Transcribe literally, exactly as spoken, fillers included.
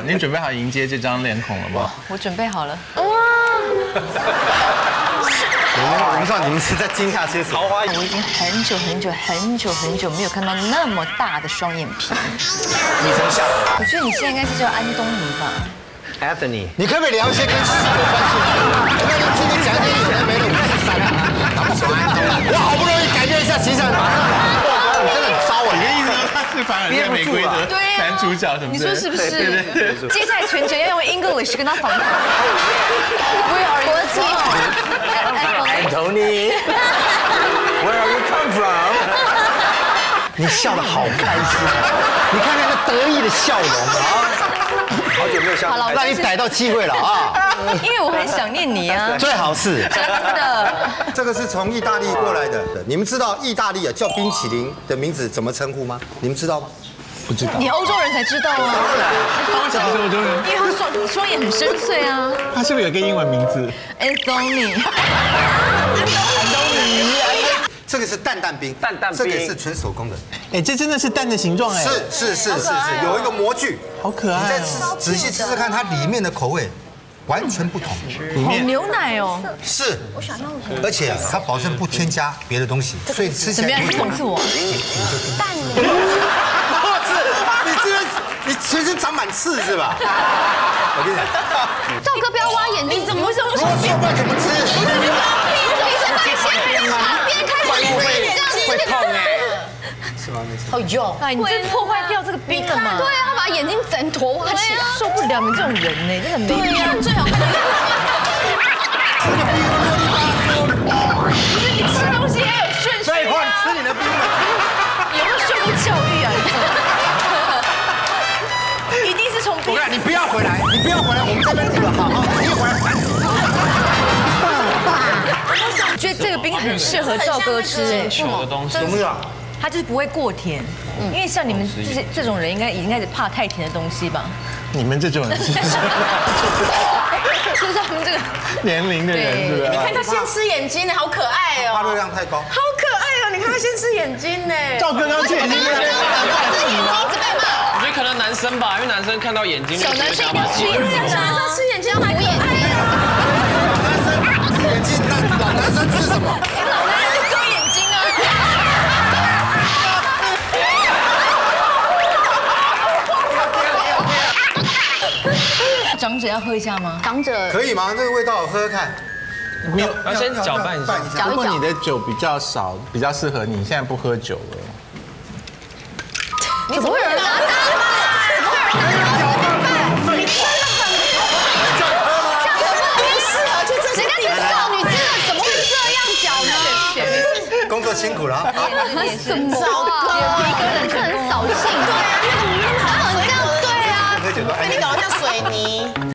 你准备好迎接这张脸孔了吗？ 我准备好了。 我们我不知道你们是在惊讶些什么。 我已经很久很久很久很久没有看到那么大的双眼皮。 你从下， 我觉得你现在应该是叫安东尼吧 ？Anthony， 你可不可以聊一些跟戏有关系的？不要今天讲一些有的没的，我是三啊，搞不爽安东尼。我好不容易改变一下形象，马上你真的很糟啊！ 你的意思说他是凡尔赛玫瑰的男主角什么？ 你说是不是？接下来全程要用 English 跟他访谈。Where are you from？Anthony，Where are you come from？ 你笑得好开心，你看那个得意的笑容啊！好久没有笑，好了，让你逮到机会了啊！ 因为我很想念你啊， 最好是真的。 这个是从意大利过来的，你们知道意大利啊叫冰淇淋的名字怎么称呼吗？你们知道吗？ 不知道。 你欧洲人才知道啊。 他为什么是欧洲人？ 因为他双双眼很深邃啊。 他是不是有个英文名字 ？Anthony。 这个是蛋蛋冰， 蛋蛋冰， 这个是纯手工的。 哎，这真的是蛋的形状哎。 是是是是是，有一个模具， 好可爱。 你再仔仔细吃吃看，它里面的口味完全不同。 里面牛奶哦。 是。而且它保证不添加别的东西，所以吃起来。 怎么样？你讽刺我？ 蛋。是，你这个你全身长满刺是吧？我跟你讲， 赵哥不要挖眼睛，怎么会这么我说不怎么吃？ 会痛哎， 是吗？没事。 好用， 哎，你这破坏掉这个冰了嘛？ 对啊，他把眼睛整坨挖起来， 受不了你这种人呢，真的没对呀，最好看。 不是你吃东西要有顺序。 废话，你吃你的冰嘛。 有没有受过教育啊？一定是从冰。 我看你不要回来，你不要回来，我们这边录了，好好，你回来烦死了。 我觉得这个冰很适合赵哥吃，哎， 球的东西。 怎么样？ 它就是不会过甜，因为像你们这些这种人，应该已经开始怕太甜的东西吧？ 你们这种人是就是他们这个年龄的人，是不是？ 你看他先吃眼睛呢，好可爱哦， 发热量太高， 好可爱哦，你看他先吃眼睛呢。 赵哥刚吃眼睛， 一直被骂。 我觉得可能男生吧，因为男生看到眼睛， 小男生一定要吃眼睛， 小男生吃眼睛要买可爱的。 眼睛那老男生吃什么？ 老男人是勾眼睛啊。长者要喝一下吗？ 长者可以吗？这个味道我喝喝看。 没有， 要先搅拌一下。 搅一搅不过你的酒比较少，比较适合你。你现在不喝酒了。 你怎么会有人拿它？怎么会有人拿它？你真的很这样喝吗？这样喝不适合去这些地方。少女真的怎么会这样搅呢？ 工作辛苦了啊。 什么啊？一个人真的很扫兴。对啊，那个好像这样对啊，你搞得像水泥。